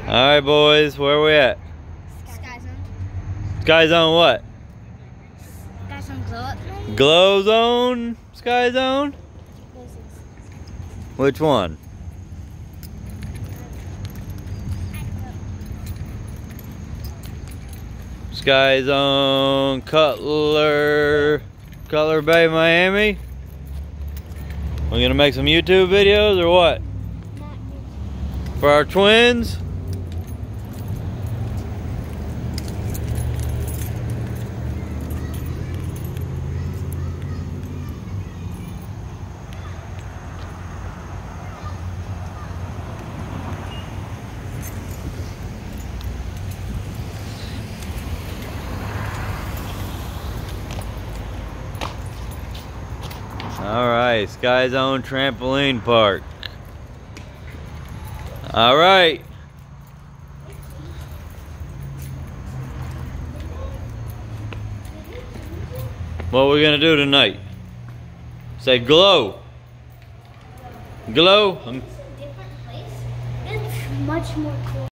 Alright boys, where are we at? Sky Zone. Sky Zone what? Sky Zone Glow Up. Glow Zone? Sky Zone? Which one? Sky Zone, Cutler Bay, Miami? We're gonna make some YouTube videos or what? For our twins? Alright, Sky Zone Trampoline Park. Alright. What are we gonna do tonight? Say glow. Glow. Different place. It's much more cool.